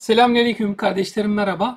Selamünaleyküm kardeşlerim, merhaba.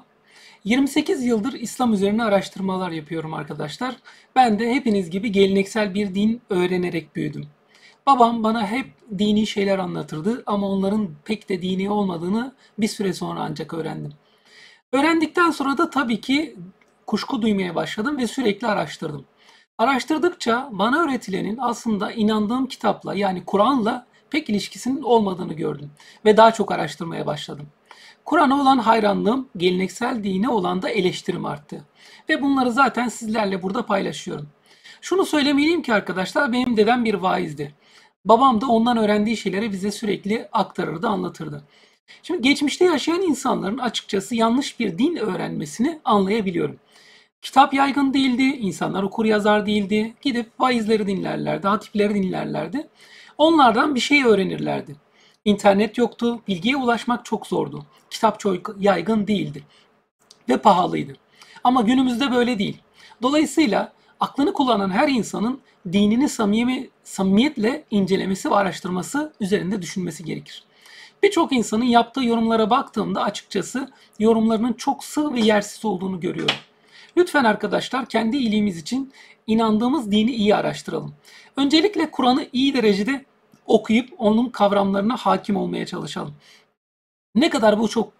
28 yıldır İslam üzerine araştırmalar yapıyorum arkadaşlar. Ben de hepiniz gibi geleneksel bir din öğrenerek büyüdüm. Babam bana hep dini şeyler anlatırdı ama onların pek de dini olmadığını bir süre sonra ancak öğrendim. Öğrendikten sonra da tabii ki kuşku duymaya başladım ve sürekli araştırdım. Araştırdıkça bana öğretilenin aslında inandığım kitapla yani Kur'an'la pek ilişkisinin olmadığını gördüm ve daha çok araştırmaya başladım. Kur'an'a olan hayranlığım, geleneksel dine olan da eleştirim arttı. Ve bunları zaten sizlerle burada paylaşıyorum. Şunu söylemeliyim ki arkadaşlar, benim dedem bir vaizdi. Babam da ondan öğrendiği şeyleri bize sürekli aktarırdı, anlatırdı. Şimdi geçmişte yaşayan insanların açıkçası yanlış bir din öğrenmesini anlayabiliyorum. Kitap yaygın değildi, insanlar okur yazar değildi. Gidip vaizleri dinlerlerdi, hatipleri dinlerlerdi. Onlardan bir şey öğrenirlerdi. İnternet yoktu, bilgiye ulaşmak çok zordu. Kitap çok yaygın değildi ve pahalıydı. Ama günümüzde böyle değil. Dolayısıyla aklını kullanan her insanın dinini samimiyetle incelemesi ve araştırması üzerinde düşünmesi gerekir. Birçok insanın yaptığı yorumlara baktığımda açıkçası yorumlarının çok sığ ve yersiz olduğunu görüyorum. Lütfen arkadaşlar kendi iyiliğimiz için inandığımız dini iyi araştıralım. Öncelikle Kur'an'ı iyi derecede okuyup onun kavramlarına hakim olmaya çalışalım. Ne kadar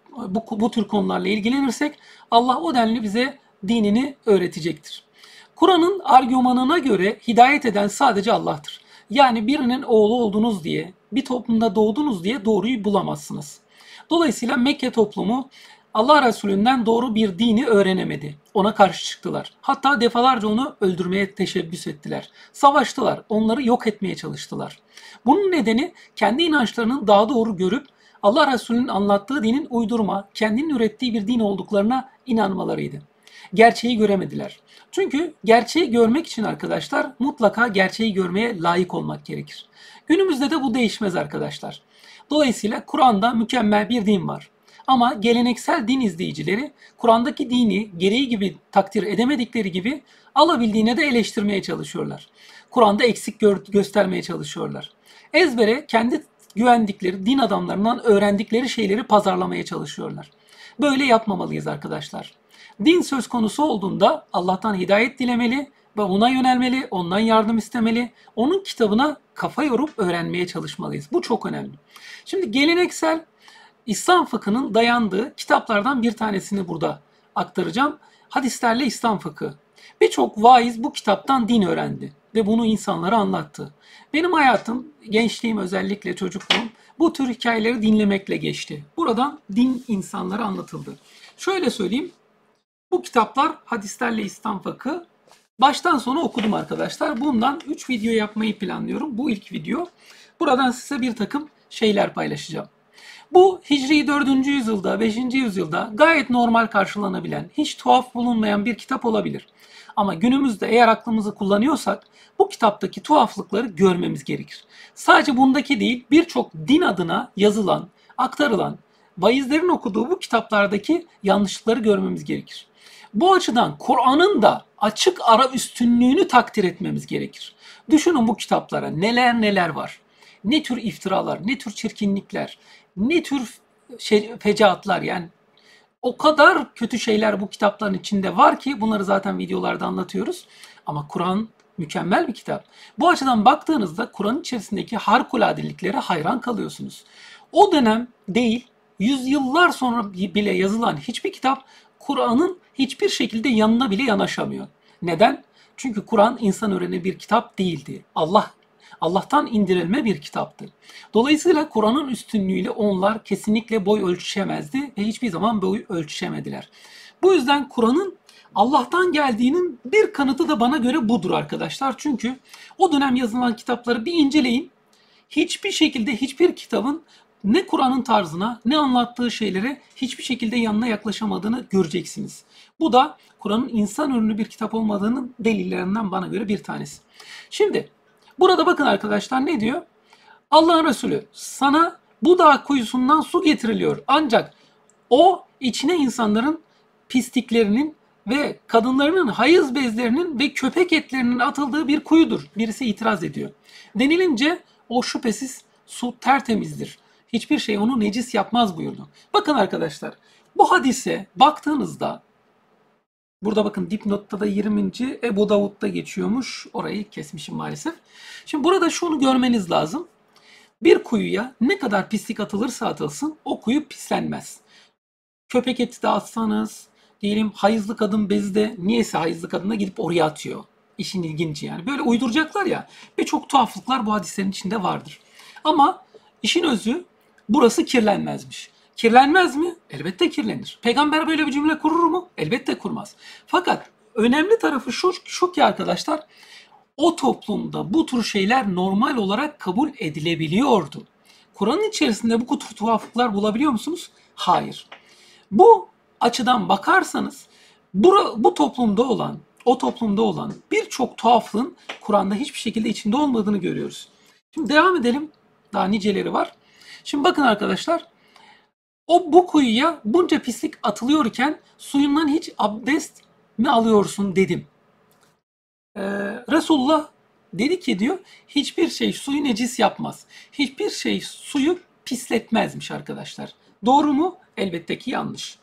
bu tür konularla ilgilenirsek Allah o denli bize dinini öğretecektir. Kur'an'ın argümanına göre hidayet eden sadece Allah'tır. Yani birinin oğlu oldunuz diye, bir toplumda doğdunuz diye doğruyu bulamazsınız. Dolayısıyla Mekke toplumu Allah Resulü'nden doğru bir dini öğrenemedi. Ona karşı çıktılar. Hatta defalarca onu öldürmeye teşebbüs ettiler. Savaştılar. Onları yok etmeye çalıştılar. Bunun nedeni kendi inançlarının daha doğru görüp Allah Resulü'nün anlattığı dinin uydurma, kendinin ürettiği bir din olduklarına inanmalarıydı. Gerçeği göremediler. Çünkü gerçeği görmek için arkadaşlar mutlaka gerçeği görmeye layık olmak gerekir. Günümüzde de bu değişmez arkadaşlar. Dolayısıyla Kur'an'da mükemmel bir din var. Ama geleneksel din izleyicileri Kur'an'daki dini gereği gibi takdir edemedikleri gibi alabildiğine de eleştirmeye çalışıyorlar. Kur'an'da eksik göstermeye çalışıyorlar. Ezbere kendi güvendikleri din adamlarından öğrendikleri şeyleri pazarlamaya çalışıyorlar. Böyle yapmamalıyız arkadaşlar. Din söz konusu olduğunda Allah'tan hidayet dilemeli ve ona yönelmeli, ondan yardım istemeli, onun kitabına kafa yorup öğrenmeye çalışmalıyız. Bu çok önemli. Şimdi geleneksel İslam fıkhının dayandığı kitaplardan bir tanesini burada aktaracağım. Hadislerle İslam fıkhı. Birçok vaiz bu kitaptan din öğrendi ve bunu insanlara anlattı. Benim hayatım, gençliğim özellikle çocukluğum bu tür hikayeleri dinlemekle geçti. Buradan din insanlara anlatıldı. Şöyle söyleyeyim, bu kitaplar Hadislerle İslam Fıkhı. Baştan sona okudum arkadaşlar. Bundan 3 video yapmayı planlıyorum. Bu ilk video. Buradan size bir takım şeyler paylaşacağım. Bu Hicri 4. yüzyılda, 5. yüzyılda gayet normal karşılanabilen, hiç tuhaf bulunmayan bir kitap olabilir. Ama günümüzde eğer aklımızı kullanıyorsak bu kitaptaki tuhaflıkları görmemiz gerekir. Sadece bundaki değil, birçok din adına yazılan, aktarılan, vaizlerin okuduğu bu kitaplardaki yanlışlıkları görmemiz gerekir. Bu açıdan Kur'an'ın da açık ara üstünlüğünü takdir etmemiz gerekir. Düşünün bu kitaplara neler neler var. Ne tür iftiralar, ne tür çirkinlikler, ne tür fecaatlar, yani o kadar kötü şeyler bu kitapların içinde var ki bunları zaten videolarda anlatıyoruz. Ama Kur'an mükemmel bir kitap. Bu açıdan baktığınızda Kur'an içerisindeki harikulade hayran kalıyorsunuz. O dönem değil, yüzyıllar sonra bile yazılan hiçbir kitap Kur'an'ın hiçbir şekilde yanına bile yanaşamıyor. Neden? Çünkü Kur'an insan öğreni bir kitap değildi. Allah'tan indirilme bir kitaptı. Dolayısıyla Kur'an'ın üstünlüğüyle onlar kesinlikle boy ölçüşemezdi ve hiçbir zaman boy ölçüşemediler. Bu yüzden Kur'an'ın Allah'tan geldiğinin bir kanıtı da bana göre budur arkadaşlar. Çünkü o dönem yazılan kitapları bir inceleyin. Hiçbir şekilde hiçbir kitabın ne Kur'an'ın tarzına ne anlattığı şeylere hiçbir şekilde yanına yaklaşamadığını göreceksiniz. Bu da Kur'an'ın insan ürünü bir kitap olmadığının delillerinden bana göre bir tanesi. Şimdi burada bakın arkadaşlar ne diyor? Allah'ın Resulü sana bu dağ kuyusundan su getiriliyor. Ancak o içine insanların pisliklerinin ve kadınlarının hayız bezlerinin ve köpek etlerinin atıldığı bir kuyudur. Birisi itiraz ediyor. Denilince o şüphesiz su tertemizdir. Hiçbir şey onu necis yapmaz buyurdu. Bakın arkadaşlar, bu hadise baktığınızda burada bakın dipnotta da 20. Ebu Davud'da geçiyormuş. Orayı kesmişim maalesef. Şimdi burada şunu görmeniz lazım. Bir kuyuya ne kadar pislik atılırsa atılsın o kuyu pislenmez. Köpek eti de atsanız, diyelim hayızlı kadın bezi de niyeyse hayızlı kadına gidip oraya atıyor. İşin ilginci yani. Böyle uyduracaklar ya. Birçok tuhaflıklar bu hadislerin içinde vardır. Ama işin özü burası kirlenmezmiş. Kirlenmez mi? Elbette kirlenir. Peygamber böyle bir cümle kurur mu? Elbette kurmaz. Fakat önemli tarafı şu ki arkadaşlar, o toplumda bu tür şeyler normal olarak kabul edilebiliyordu. Kur'an'ın içerisinde bu tür tuhaflıklar bulabiliyor musunuz? Hayır. Bu açıdan bakarsanız bu toplumda olan, o toplumda olan birçok tuhaflığın Kur'an'da hiçbir şekilde içinde olmadığını görüyoruz. Şimdi devam edelim. Daha niceleri var. Şimdi bakın arkadaşlar, bu kuyuya bunca pislik atılıyorken suyundan hiç abdest mi alıyorsun dedim. Resulullah dedi ki diyor, hiçbir şey suyu necis yapmaz. Hiçbir şey suyu pisletmezmiş arkadaşlar. Doğru mu? Elbette ki yanlış.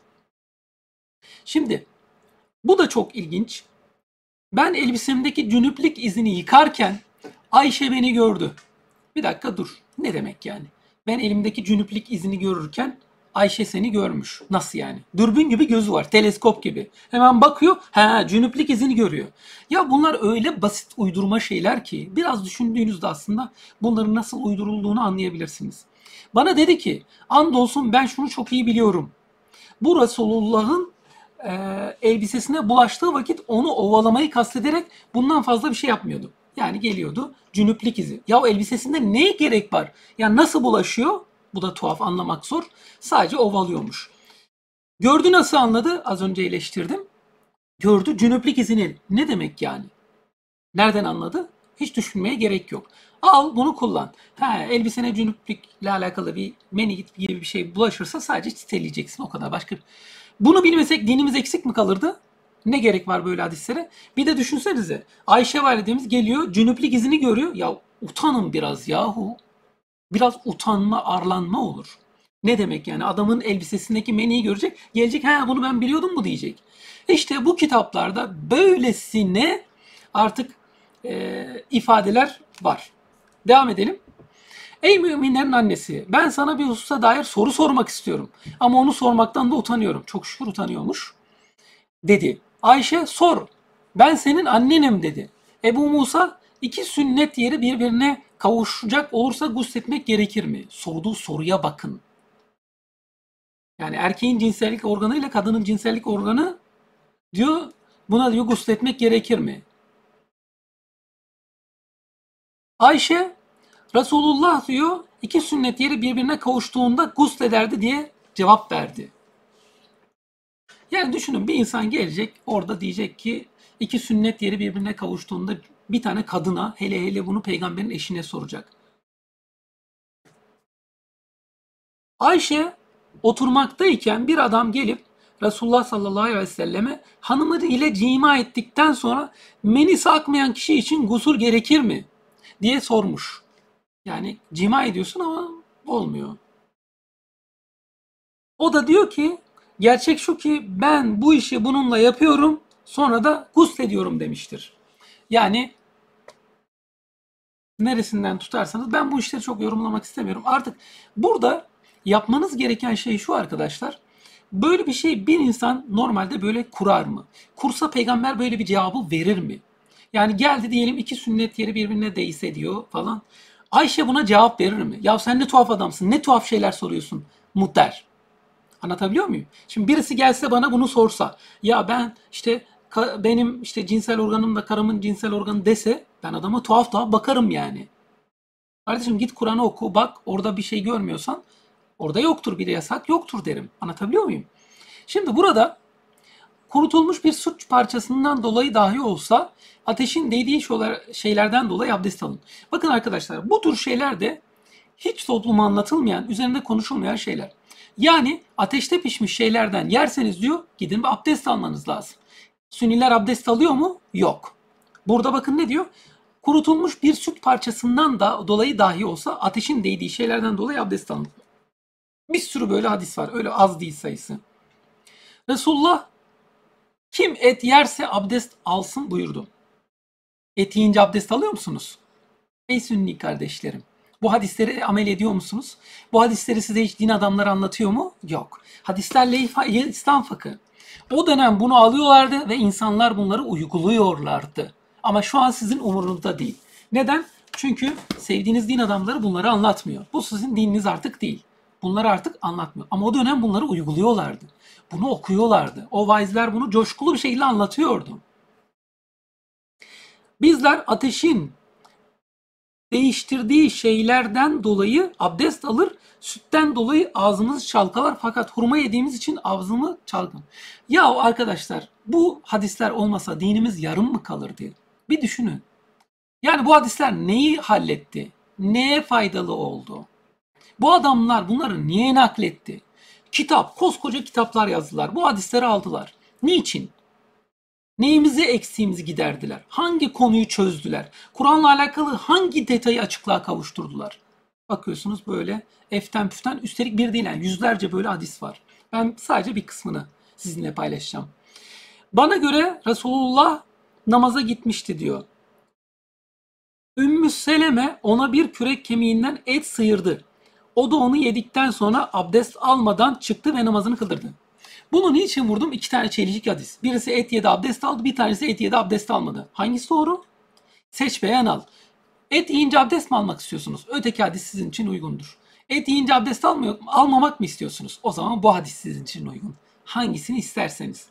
Şimdi bu da çok ilginç. Ben elbisemdeki cünüplük izini yıkarken Ayşe beni gördü. Bir dakika dur. Ne demek yani? Ben elimdeki cünüplük izini görürken Ayşe seni görmüş. Nasıl yani? Dürbün gibi gözü var. Teleskop gibi. Hemen bakıyor. Cünüplük izini görüyor. Ya bunlar öyle basit uydurma şeyler ki biraz düşündüğünüzde aslında bunların nasıl uydurulduğunu anlayabilirsiniz. Bana dedi ki, andolsun ben şunu çok iyi biliyorum. Bu Resulullah'ın elbisesine bulaştığı vakit onu ovalamayı kastederek bundan fazla bir şey yapmıyordu. Yani geliyordu cünüplük izi. Ya elbisesinde neye gerek var? Ya nasıl bulaşıyor? Bu da tuhaf, anlamak zor. Sadece ovalıyormuş. Gördü, nasıl anladı? Az önce eleştirdim. Gördü cünüplük izini. Ne demek yani? Nereden anladı? Hiç düşünmeye gerek yok. Al bunu kullan. Elbisene cünüplükle alakalı bir meni gibi bir şey bulaşırsa sadece çiteleyeceksin, o kadar. Başka. Bunu bilmesek dinimiz eksik mi kalırdı? Ne gerek var böyle hadislere? Bir de düşünsenize. Ayşe validemiz geliyor, cünüplük izini görüyor. Ya utanın biraz yahu. Biraz utanma, arlanma olur. Ne demek yani? Adamın elbisesindeki meniyi görecek, gelecek, bunu ben biliyordum mu diyecek. İşte bu kitaplarda böylesine artık ifadeler var. Devam edelim. Ey müminlerin annesi, ben sana bir hususa dair soru sormak istiyorum. Ama onu sormaktan da utanıyorum. Çok şükür utanıyormuş. Dedi. Ayşe, sor. Ben senin annenim dedi. Ebu Musa, iki sünnet yeri birbirine kavuşacak olursa gusletmek gerekir mi? Sorduğu soruya bakın. Yani erkeğin cinsellik organı ile kadının cinsellik organı diyor, buna diyor gusletmek gerekir mi? Ayşe, Resulullah diyor iki sünnet yeri birbirine kavuştuğunda guslederdi diye cevap verdi. Yani düşünün, bir insan gelecek orada diyecek ki iki sünnet yeri birbirine kavuştuğunda bir tane kadına, hele bunu peygamberin eşine soracak. Ayşe oturmaktayken bir adam gelip Resulullah sallallahu aleyhi ve selleme hanımı ile cima ettikten sonra menisi akmayan kişi için gusül gerekir mi diye sormuş. Yani cima ediyorsun ama olmuyor. O da diyor ki, gerçek şu ki ben bu işi bununla yapıyorum, sonra da guslediyorum demiştir. Yani neresinden tutarsanız, ben bu işleri çok yorumlamak istemiyorum. Artık burada yapmanız gereken şey şu arkadaşlar. Böyle bir şey bir insan normalde böyle kurar mı? Kursa peygamber böyle bir cevabı verir mi? Yani geldi diyelim iki sünnet yeri birbirine değse diyor falan. Ayşe buna cevap verir mi? Ya sen ne tuhaf adamsın, ne tuhaf şeyler soruyorsun der. Anlatabiliyor muyum? Şimdi birisi gelse bana bunu sorsa, ya ben işte benim işte cinsel organım da karımın cinsel organı dese, ben adama tuhaf bakarım yani. Kardeşim git Kur'an'ı oku, bak orada bir şey görmüyorsan orada yoktur, bir yasak yoktur derim. Anlatabiliyor muyum? Şimdi burada kurutulmuş bir suç parçasından dolayı dahi olsa ateşin değdiği şeylerden dolayı abdest alın. Bakın arkadaşlar, bu tür şeyler de hiç topluma anlatılmayan, üzerinde konuşulmayan şeyler. Yani ateşte pişmiş şeylerden yerseniz diyor, gidin bir abdest almanız lazım. Sünniler abdest alıyor mu? Yok. Burada bakın ne diyor? Kurutulmuş bir süt parçasından da dolayı dahi olsa ateşin değdiği şeylerden dolayı abdest alın. Bir sürü böyle hadis var. Öyle az değil sayısı. Resulullah kim et yerse abdest alsın buyurdu. Et yiyince abdest alıyor musunuz? Ey Sünni kardeşlerim. Bu hadisleri amel ediyor musunuz? Bu hadisleri size hiç din adamları anlatıyor mu? Yok. Hadislerle İslam fıkı. O dönem bunu alıyorlardı ve insanlar bunları uyguluyorlardı. Ama şu an sizin umurunuzda değil. Neden? Çünkü sevdiğiniz din adamları bunları anlatmıyor. Bu sizin dininiz artık değil. Bunları artık anlatmıyor. Ama o dönem bunları uyguluyorlardı. Bunu okuyorlardı. O vaizler bunu coşkulu bir şekilde anlatıyordu. Bizler ateşin değiştirdiği şeylerden dolayı abdest alır, sütten dolayı ağzımızı çalkalar fakat hurma yediğimiz için ağzımı çalkam. Ya arkadaşlar bu hadisler olmasa dinimiz yarım mı kalır diye. Bir düşünün. Yani bu hadisler neyi halletti? Neye faydalı oldu? Bu adamlar bunları niye nakletti? Kitap, koskoca kitaplar yazdılar. Bu hadisleri aldılar. Niçin? Neyimizi eksiğimizi giderdiler? Hangi konuyu çözdüler? Kur'an'la alakalı hangi detayı açıklığa kavuşturdular? Bakıyorsunuz böyle eften püften, üstelik bir değil yani yüzlerce böyle hadis var. Ben sadece bir kısmını sizinle paylaşacağım. Bana göre Resulullah namaza gitmişti diyor. Ümmü Seleme ona bir kürek kemiğinden et sıyırdı. O da onu yedikten sonra abdest almadan çıktı ve namazını kıldırdı. Bunu niçin vurdum? İki tane çelişik hadis. Birisi et yedi abdest aldı, bir tanesi et yedi abdest almadı. Hangisi doğru? Seç beğen al. Et yiyince abdest mi almak istiyorsunuz? Öteki hadis sizin için uygundur. Et yiyince abdest almamak mı istiyorsunuz? O zaman bu hadis sizin için uygun. Hangisini isterseniz.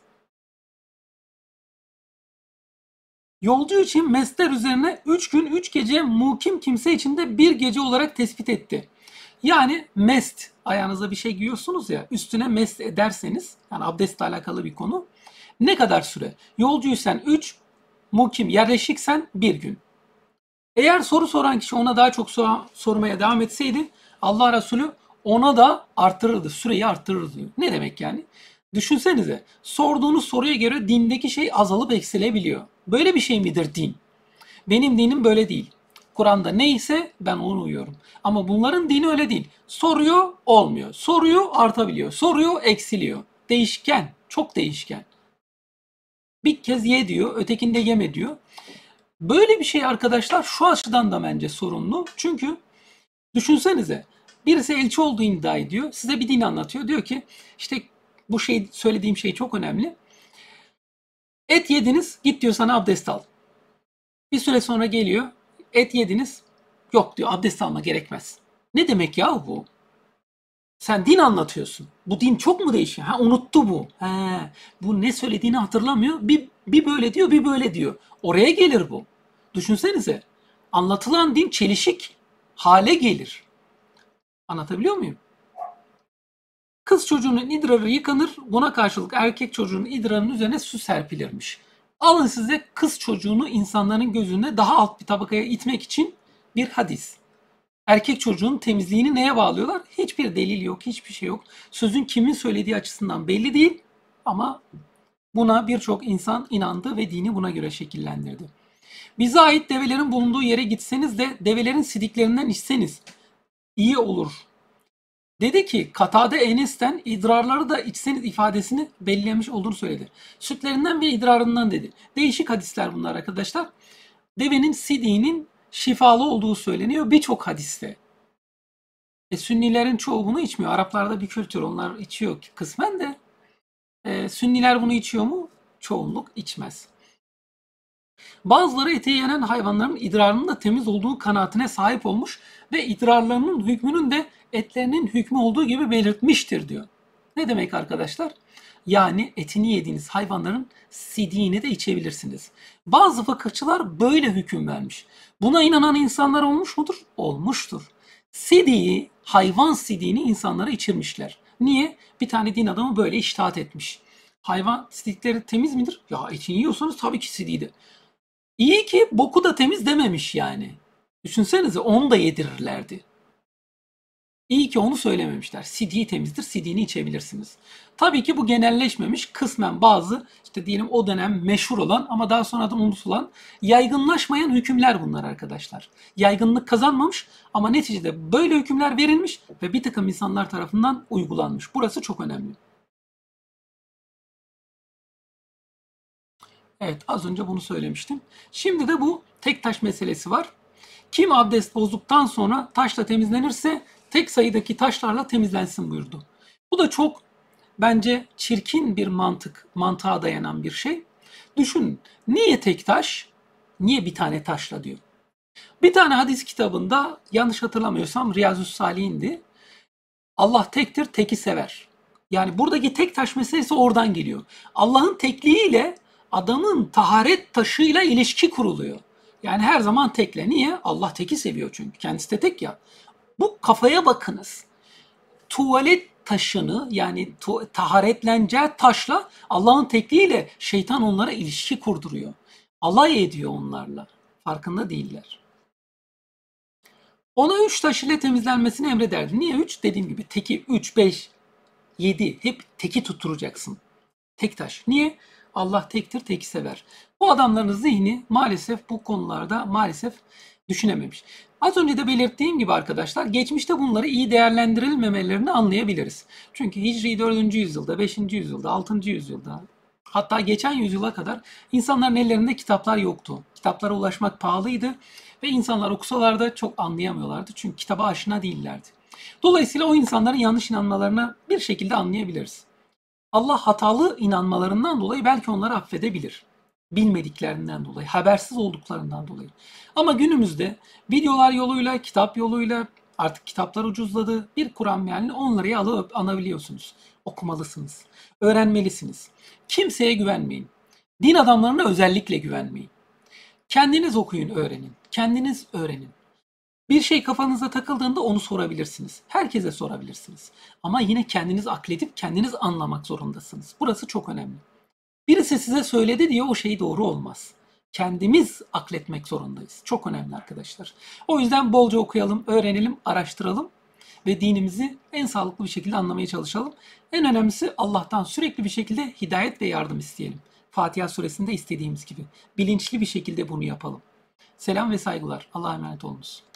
Yolcu için mesler üzerine 3 gün 3 gece mukim kimse için de bir gece olarak tespit etti. Yani mest, ayağınıza bir şey giyiyorsunuz ya, üstüne mest ederseniz, yani abdestle alakalı bir konu. Ne kadar süre? Yolcuysan 3, mukim yerleşiksen 1 gün. Eğer soru soran kişi ona daha çok sormaya devam etseydi Allah Resulü ona da artırırdı, süreyi artırırdı diyor. Ne demek yani? Düşünsenize, sorduğunuz soruya göre dindeki şey azalıp eksilebiliyor. Böyle bir şey midir din? Benim dinim böyle değil. Kur'an'da neyse ben onu uyuyorum. Ama bunların dini öyle değil. Soruyor, olmuyor. Soruyor, artabiliyor. Soruyor, eksiliyor. Değişken, çok değişken. Bir kez ye diyor, ötekinde yeme diyor. Böyle bir şey arkadaşlar şu açıdan da bence sorunlu. Çünkü düşünsenize, birisi elçi olduğu iddia ediyor. Size bir din anlatıyor. Diyor ki işte bu şey, söylediğim şey çok önemli. Et yediniz, git diyor sana abdest al. Bir süre sonra geliyor. Et yediniz. Yok diyor, abdest alma gerekmez. Ne demek ya bu? Sen din anlatıyorsun. Bu din çok mu değişiyor? Ha, unuttu bu. Bu ne söylediğini hatırlamıyor. Bir böyle diyor, bir böyle diyor. Oraya gelir bu. Düşünsenize. Anlatılan din çelişik hale gelir. Anlatabiliyor muyum? Kız çocuğunun idrarı yıkanır, buna karşılık erkek çocuğunun idrarının üzerine su serpilirmiş. Alın size kız çocuğunu insanların gözünde daha alt bir tabakaya itmek için bir hadis. Erkek çocuğun temizliğini neye bağlıyorlar? Hiçbir delil yok, hiçbir şey yok. Sözün kimin söylediği açısından belli değil ama buna birçok insan inandı ve dini buna göre şekillendirdi. Bize ait develerin bulunduğu yere gitseniz de develerin sidiklerinden içseniz iyi olur. Dedi ki Katade Enes'ten idrarları da içseniz ifadesini belirlemiş olduğunu söyledi. Sütlerinden ve idrarından dedi. Değişik hadisler bunlar arkadaşlar. Devenin sidiğinin şifalı olduğu söyleniyor birçok hadiste. Sünnilerin çoğu bunu içmiyor. Araplarda bir kültür, onlar içiyor kısmen de. Sünniler bunu içiyor mu? Çoğunluk içmez. Bazıları ete yenen hayvanların idrarının da temiz olduğu kanaatine sahip olmuş ve idrarlarının hükmünün de etlerinin hükmü olduğu gibi belirtmiştir diyor. Ne demek arkadaşlar? Yani etini yediğiniz hayvanların sidiğini de içebilirsiniz. Bazı fıkıhçılar böyle hüküm vermiş. Buna inanan insanlar olmuş mudur? Olmuştur. Sidiği, hayvan sidiğini insanlara içirmişler. Niye? Bir tane din adamı böyle iştahat etmiş. Hayvan sidikleri temiz midir? Ya etini yiyorsanız tabii ki sidiği de. İyi ki boku da temiz dememiş yani. Düşünsenize onu da yedirirlerdi. İyi ki onu söylememişler. Sidiği temizdir, sidiğini içebilirsiniz. Tabii ki bu genelleşmemiş. Kısmen bazı işte diyelim o dönem meşhur olan ama daha sonradan unutulan yaygınlaşmayan hükümler bunlar arkadaşlar. Yaygınlık kazanmamış ama neticede böyle hükümler verilmiş ve bir takım insanlar tarafından uygulanmış. Burası çok önemli. Evet, az önce bunu söylemiştim. Şimdi de bu tek taş meselesi var. Kim abdest bozduktan sonra taşla temizlenirse tek sayıdaki taşlarla temizlensin buyurdu. Bu da çok bence çirkin bir mantığa dayanan bir şey. Düşünün, niye tek taş, niye bir tane taşla diyor. Bir tane hadis kitabında yanlış hatırlamıyorsam Riyazü's-Salihin'di. Allah tektir, teki sever. Yani buradaki tek taş meselesi oradan geliyor. Allah'ın tekliğiyle adamın taharet taşıyla ilişki kuruluyor. Yani her zaman tekle. Niye? Allah teki seviyor çünkü. Kendisi de tek ya. Bu kafaya bakınız. Tuvalet taşını yani taharetleneceği taşla Allah'ın tekliğiyle şeytan onlara ilişki kurduruyor. Alay ediyor onlarla. Farkında değiller. Ona 3 taş ile temizlenmesini emrederdi. Niye 3? Dediğim gibi teki 3, 5, 7 hep teki tutturacaksın. Tek taş. Niye? Allah tektir, teki sever. Bu adamların zihni maalesef bu konularda maalesef düşünememiş. Az önce de belirttiğim gibi arkadaşlar geçmişte bunları iyi değerlendirilmemelerini anlayabiliriz. Çünkü Hicri 4. yüzyılda, 5. yüzyılda, 6. yüzyılda hatta geçen yüzyıla kadar insanların ellerinde kitaplar yoktu. Kitaplara ulaşmak pahalıydı ve insanlar okusalar da çok anlayamıyorlardı. Çünkü kitaba aşina değillerdi. Dolayısıyla o insanların yanlış inanmalarını bir şekilde anlayabiliriz. Allah hatalı inanmalarından dolayı belki onları affedebilir. Bilmediklerinden dolayı, habersiz olduklarından dolayı. Ama günümüzde videolar yoluyla, kitap yoluyla artık kitaplar ucuzladı. Bir Kur'an mealini 10 liraya alıp anabiliyorsunuz. Okumalısınız. Öğrenmelisiniz. Kimseye güvenmeyin. Din adamlarına özellikle güvenmeyin. Kendiniz okuyun, öğrenin. Kendiniz öğrenin. Bir şey kafanıza takıldığında onu sorabilirsiniz. Herkese sorabilirsiniz. Ama yine kendiniz akledip kendiniz anlamak zorundasınız. Burası çok önemli. Birisi size söyledi diye o şey doğru olmaz. Kendimiz akletmek zorundayız. Çok önemli arkadaşlar. O yüzden bolca okuyalım, öğrenelim, araştıralım ve dinimizi en sağlıklı bir şekilde anlamaya çalışalım. En önemlisi Allah'tan sürekli bir şekilde hidayet ve yardım isteyelim. Fatiha suresinde istediğimiz gibi. Bilinçli bir şekilde bunu yapalım. Selam ve saygılar. Allah'a emanet olunuz.